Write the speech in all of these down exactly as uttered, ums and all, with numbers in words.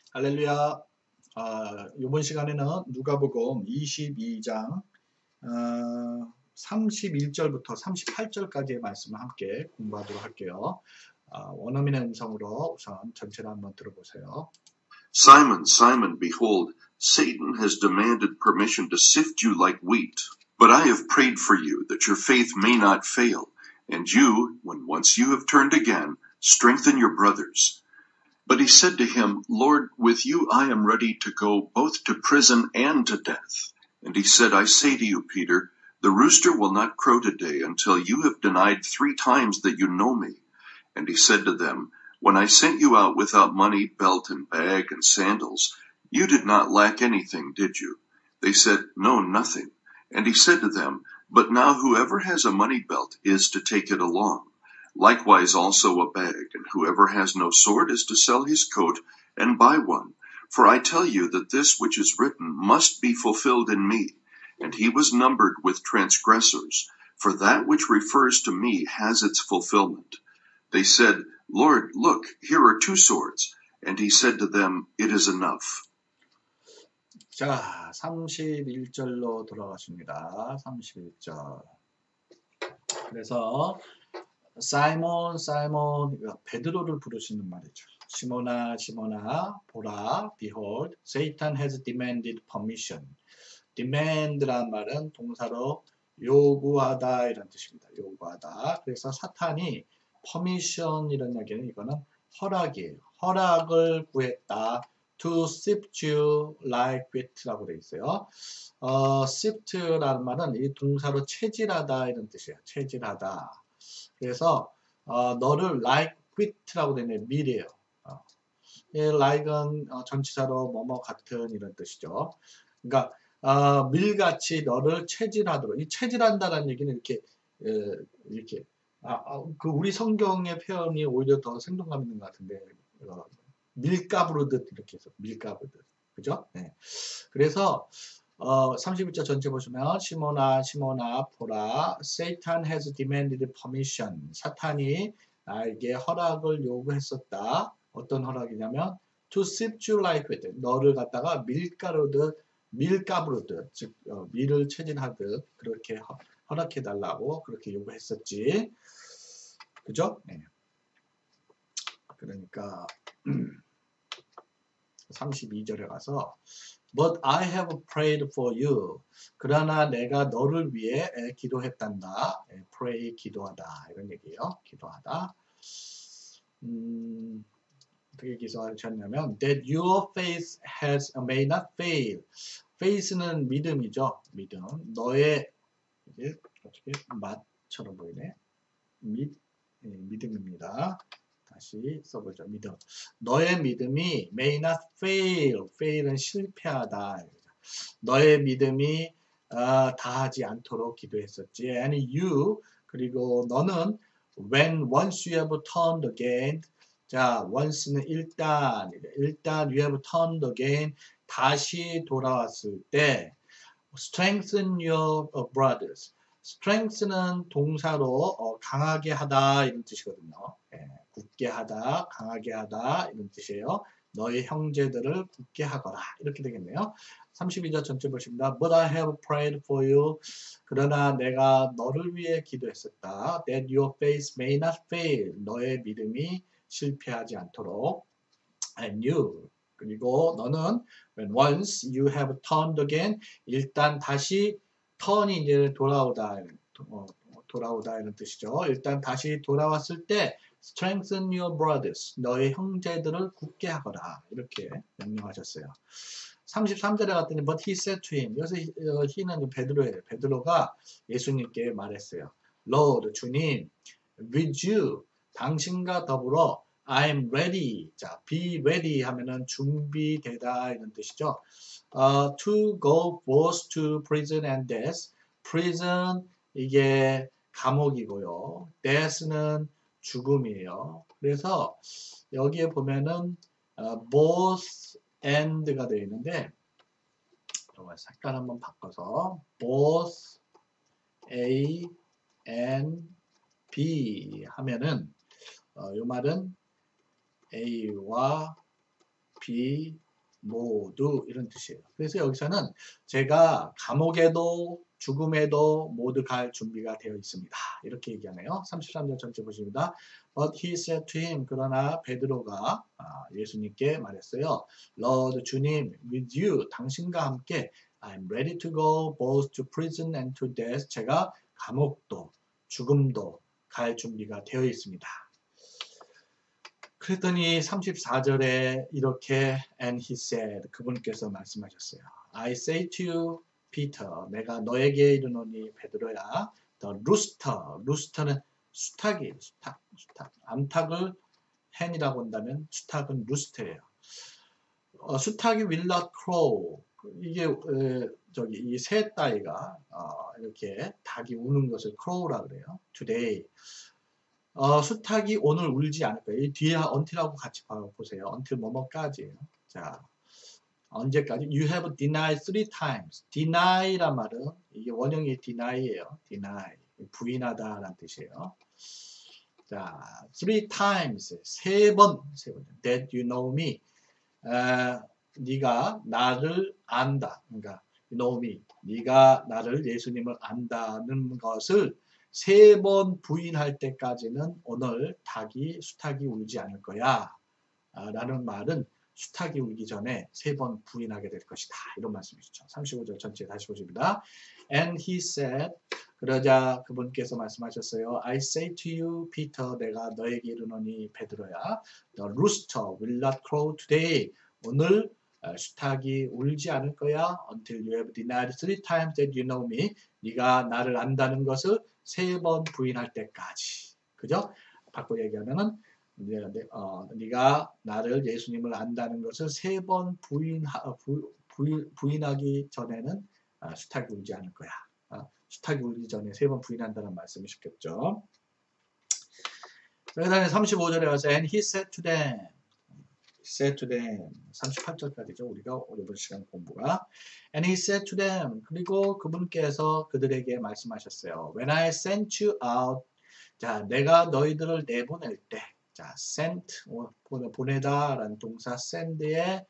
할렐루야. 아, 이번 시간에는 누가복음 이십이 장 어, 삼십일 절부터 삼십팔 절까지의 말씀을 함께 공부하도록 할게요. 아, 원어민의 음성으로 우선 전체를 한번 들어보세요. Simon, Simon, behold, Satan has demanded permission to sift you like wheat. But I have prayed for you that your faith may not fail, and you, when once you have turned again, strengthen your brothers. But he said to him, Lord, with you I am ready to go both to prison and to death. And he said, I say to you, Peter, the rooster will not crow today until you have denied three times that you know me. And he said to them, When I sent you out without money, belt and bag and sandals, you did not lack anything, did you? They said, No, nothing. And he said to them, But now whoever has a money belt is to take it along. Likewise also a bag, and whoever has no sword is to sell his coat and buy one. For I tell you that this which is written must be fulfilled in me. And he was numbered with transgressors, for that which refers to me has its fulfillment. They said, Lord, look, here are two swords. And he said to them, It is enough. 자, 삼십일 절로 돌아가십니다. 삼십일 절. 그래서 사이몬, 사이몬, 베드로를 부르시는 말이죠. 시몬아, 시몬아, 보라, behold, Satan has demanded permission. demand란 말은 동사로 요구하다 이런 뜻입니다. 요구하다. 그래서 사탄이 permission 이런 이야기는 이거는 허락이에요. 허락을 구했다. to sift you like wheat라고 되어 있어요. 어, sift라는 말은 이 동사로 체질하다 이런 뜻이에요. 체질하다. 그래서 어, 너를 like wheat라고 되어 있는 밀이에요. 어. 이 like은 어, 전치사로 뭐뭐 같은 이런 뜻이죠. 그러니까 어, 밀같이 너를 체질하도록. 이 체질한다라는 얘기는 이렇게 에, 이렇게 아, 아, 그 우리 성경의 표현이 오히려 더 생동감 있는 것 같은데 어, 밀가부르듯 이렇게 해서 밀가부르듯 그죠? 네. 그래서 어, 삼십일 절 전체 보시면 시몬아 시몬아 보라 Satan has demanded permission. 사탄이 나에게 허락을 요구했었다. 어떤 허락이냐면 to sift you like wheat. 너를 갖다가 밀가루듯 밀가부르듯 즉 어, 밀을 체질하듯 그렇게 허, 허락해 달라고 그렇게 요구했었지. 그죠? 네. 그러니까 삼십이 절에 가서 But I have prayed for you. 그러나 내가 너를 위해 기도했단다. pray, 기도하다. 이런 얘기예요. 기도하다. 음, 어떻게 기도하셨냐면 That your faith has may not fail. faith는 믿음이죠. 믿음. 너의 이게 어떻게 맛처럼 보이네. 믿, 예, 믿음입니다. 다시 써보죠. 믿음. 너의 믿음이 may not fail. fail은 실패하다. 너의 믿음이 어, 다하지 않도록 기도했었지. And you 그리고 너는 when once you have turned again. 자, once는 일단 일단 you have turned again 다시 돌아왔을 때 strengthen your brothers. strength는 동사로 어, 강하게 하다 이런 뜻이거든요. 예, 굳게 하다, 강하게 하다 이런 뜻이에요. 너의 형제들을 굳게 하거라 이렇게 되겠네요. 삼십이 절 전체 보십니다. But I have prayed for you. 그러나 내가 너를 위해 기도했었다. That your faith may not fail. 너의 믿음이 실패하지 않도록. And you. 그리고 너는 when once you have turned again. 일단 다시 턴이 이제 돌아오다, 어, 돌아오다 이런 뜻이죠. 일단 다시 돌아왔을 때 strengthen your brothers. 너의 형제들을 굳게 하거라. 이렇게 명령하셨어요. 삼십삼 절에 갔더니 but he said to him. 여기서 he는 베드로예요. 베드로가 예수님께 말했어요. Lord, 주님, with you, 당신과 더불어 I'm ready. 자, be ready 하면은 준비되다 이런 뜻이죠. Uh, to go both to prison and death. prison 이게 감옥이고요. death는 죽음이에요. 그래서 여기에 보면은 uh, both and가 되어 있는데 색깔 한번 바꿔서 both A and B 하면은 어, 이 말은 A와 be 모두 이런 뜻이에요. 그래서 여기서는 제가 감옥에도 죽음에도 모두 갈 준비가 되어 있습니다. 이렇게 얘기하네요. 삼십삼 절 전체 보십니다. But he said to him, 그러나 베드로가 아, 예수님께 말했어요. Lord 주님, with you, 당신과 함께 I'm ready to go both to prison and to death. 제가 감옥도 죽음도 갈 준비가 되어 있습니다. 그랬더니 삼십사 절에 이렇게 and he said 그분께서 말씀하셨어요. I say to you, Peter, 내가 너에게 이르노니 베드로야, the rooster, rooster는 수탉이에요. 수탉, 수탉. 암탉을 hen이라고 한다면 수탉은 rooster예요. 어, 수탉이 will not crow. 이게 에, 저기 이 새 따위가 어, 이렇게 닭이 우는 것을 crow라 그래요. Today. 어, 수탉이 오늘 울지 않을 거예요. 이 뒤에 until하고 같이 보세요. until 뭐뭐까지예요. 자, 언제까지? You have denied three times. deni란 말은 이게 원형이 deni예요. deny. 부인하다라는 뜻이에요. 자, three times. 세 번, 세 번. That you know me. 에, 네가 나를 안다. 그러니까 you know me. 네가 나를 예수님을 안다는 것을 세 번 부인할 때까지는 오늘 닭이 수탉이 울지 않을 거야 아, 라는 말은 수탉이 울기 전에 세 번 부인하게 될 것이다. 이런 말씀이시죠. 삼십오 절 전체 다시 보십니다. And he said, 그러자 그분께서 말씀하셨어요. I say to you, Peter, 내가 너에게 이르노니 베드로야, the rooster will not crow today. 오늘 수탉이 울지 않을 거야. Until you have denied three times that you know me. 네가 나를 안다는 것을 세 번 부인할 때까지. 그죠? 바꿔 얘기하면은 어, 네가 나를 예수님을 안다는 것을 세 번 부인 부, 부, 부인하기 전에는 아, 수탉이 울지 않을 거야. 아, 수탉이 울기 전에 세 번 부인한다는 말씀이셨겠죠. 그 다음에 삼십오 절에 와서 and he said to them said to them 삼십팔 절까지죠. 우리가 이번 시간 공부가 and he said to them 그리고 그분께서 그들에게 말씀하셨어요. When I sent you out 자 내가 너희들을 내보낼 때 자 sent 보내다 라는 동사 send의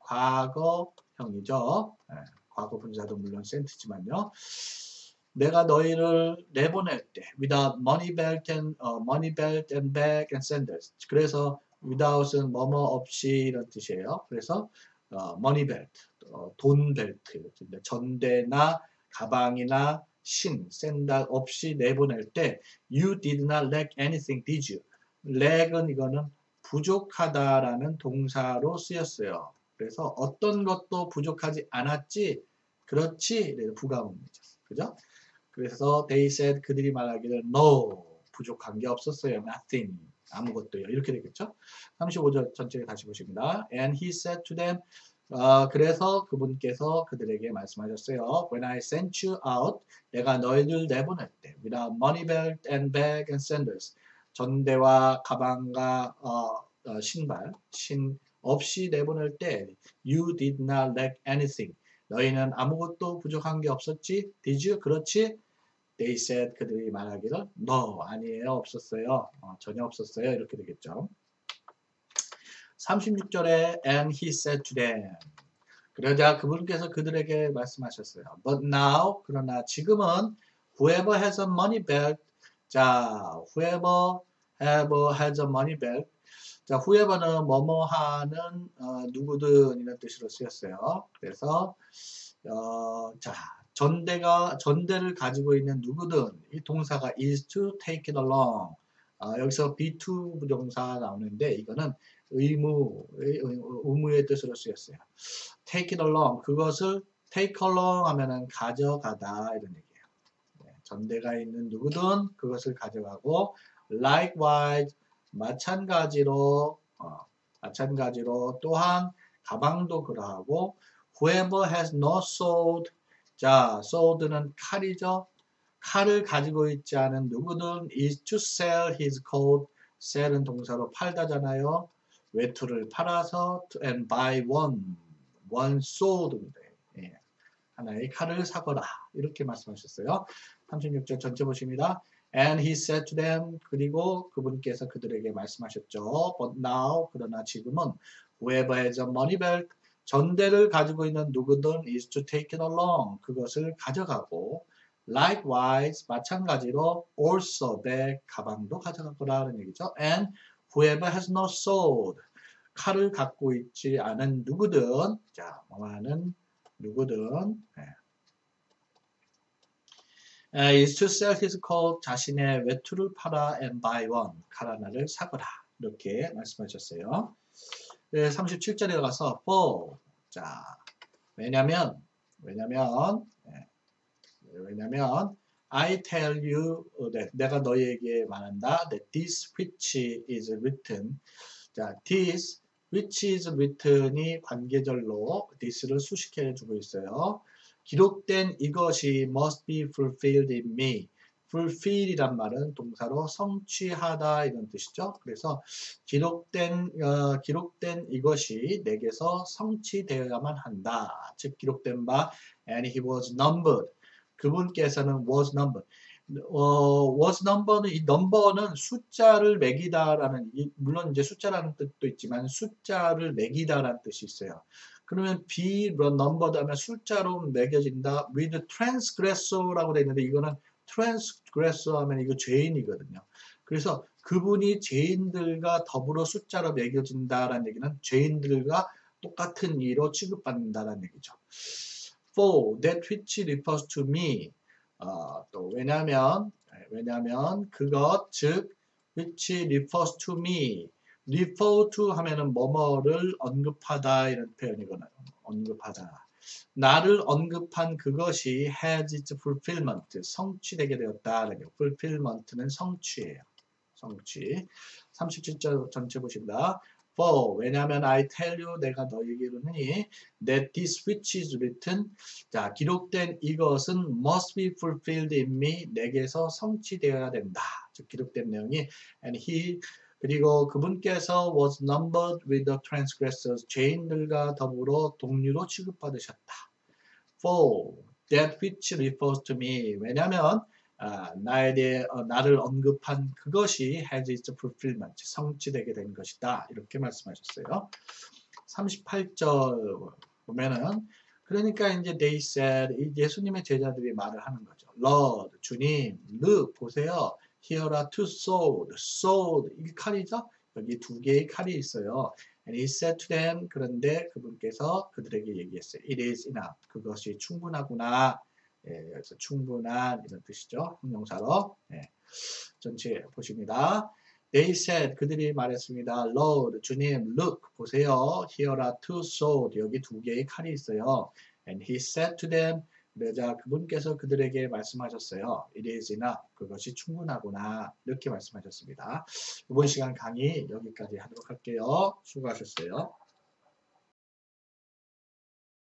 과거형이죠. 네, 과거 분사도 물론 sent지만요. 내가 너희를 내보낼 때 without money belt and uh, money belt and bag and sandals 그래서 without은 뭐뭐 없이 이런 뜻이에요. 그래서 어, money belt, 어, 돈 벨트, 전대나 가방이나 신, 샌들 없이 내보낼 때 you did not lack anything, did you? lack은 이거는 부족하다라는 동사로 쓰였어요. 그래서 어떤 것도 부족하지 않았지? 그렇지? 부가문이죠. 그죠? 그래서 they said 그들이 말하기를 no, 부족한 게 없었어요. nothing. 아무것도요. 이렇게 되겠죠. 삼십오 절 전체에 다시 보십니다. And he said to them 어, 그래서 그분께서 그들에게 말씀하셨어요. When I sent you out 내가 너희들 내보낼 때 without money belt and bag and sandals 전대와 가방과 어, 어, 신발 신 없이 내보낼 때 you did not lack anything 너희는 아무것도 부족한 게 없었지? Did you? 그렇지? They said 그들이 말하기를 No 아니에요 없었어요 어, 전혀 없었어요 이렇게 되겠죠. 삼십육 절에 And he said to them 그러자 그분께서 그들에게 말씀하셨어요. But now 그러나 지금은 Whoever has a money belt 자 Whoever have has a money belt 자 Whoever는 뭐뭐 하는 어, 누구든 이런 뜻으로 쓰였어요. 그래서 어, 자 전대가 전대를 가지고 있는 누구든 이 동사가 is to take it along. 아, 여기서 be to 부동사 나오는데 이거는 의무 의무의 뜻으로 쓰였어요. take it along 그것을 take along 하면은 가져가다 이런 얘기예요. 네, 전대가 있는 누구든 그것을 가져가고 likewise 마찬가지로 어, 마찬가지로 또한 가방도 그러하고 whoever has no sword 자, sword는 칼이죠. 칼을 가지고 있지 않은 누구든 is to sell his coat. sell은 동사로 팔다잖아요. 외투를 팔아서 and buy one, one sword입니다. 예. 하나의 칼을 사거라. 이렇게 말씀하셨어요. 삼십육 절 전체 보십니다. And he said to them 그리고 그분께서 그들에게 말씀하셨죠. But now 그러나 지금은 whoever has a money belt, 전대를 가지고 있는 누구든 is to take it along, 그것을 가져가고, likewise, 마찬가지로 also bag, 가방도 가져가거라는 얘기죠. and whoever has no sword, 칼을 갖고 있지 않은 누구든, 자, 뭐하는 누구든, 네. Uh, is to sell his coat, 자신의 외투를 팔아 and buy one, 칼 하나를 사거라. 이렇게 말씀하셨어요. 네, 삼십칠 절에 가서 for, 자, 왜냐면, 왜냐면, 네, 왜냐면 I tell you, 네, 내가 너희에게 말한다. That this which is written, 자, this which is written이 관계절로 this를 수식해주고 있어요. 기록된 이것이 must be fulfilled in me. fulfill이란 말은 동사로 성취하다 이런 뜻이죠. 그래서 기록된 어, 기록된 이것이 내게서 성취되어야만 한다. 즉 기록된 바 and he was numbered. 그분께서는 was numbered. 어, was number는 이 number는 숫자를 매기다라는 물론 이제 숫자라는 뜻도 있지만 숫자를 매기다라는 뜻이 있어요. 그러면 be numbered 하면 숫자로 매겨진다. with transgressor라고 되어 있는데 이거는 transgressor 하면 이거 죄인이거든요. 그래서 그분이 죄인들과 더불어 숫자로 매겨진다라는 얘기는 죄인들과 똑같은 이로 취급받는다라는 얘기죠. For that which refers to me. 어, 또 왜냐면 왜냐면 그것 즉 which refers to me. refer to 하면은 뭐뭐를 언급하다 이런 표현이거든요. 언급하다. 나를 언급한 그것이 has its fulfillment. 성취되게 되었다. fulfillment는 성취예요. 성취. 삼십칠 절 전체 보십니다. For, 왜냐하면 I tell you, 내가 너희에게 이르노니 that this which is written, 자, 기록된 이것은 must be fulfilled in me, 내게서 성취되어야 된다. 즉, 기록된 내용이 and he, 그리고 그분께서 was numbered with the transgressors, 죄인들과 더불어 동류로 취급받으셨다. For, that which refers to me, 왜냐하면 아, 나에 대해 어, 나를 언급한 그것이 has its fulfillment, 성취되게 된 것이다. 이렇게 말씀하셨어요. 삼십팔 절 보면은 그러니까 이제 they said, 예수님의 제자들이 말을 하는 거죠. Lord, 주님, look, 보세요. Here are two swords. sword, 이게 칼이죠? 여기 두 개의 칼이 있어요. And he said to them, 그런데 그분께서 그들에게 얘기했어요. It is enough. 그것이 충분하구나. 예, 그래서 충분한 이런 뜻이죠. 형용사로. 예, 전체 보십니다. They said, 그들이 말했습니다. Lord, 주님, look, 보세요. Here are two swords. 여기 두 개의 칼이 있어요. And he said to them, 그러자 그분께서 그들에게 말씀하셨어요. It is enough. 그것이 충분하구나. 이렇게 말씀하셨습니다. 이번 시간 강의 여기까지 하도록 할게요. 수고하셨어요.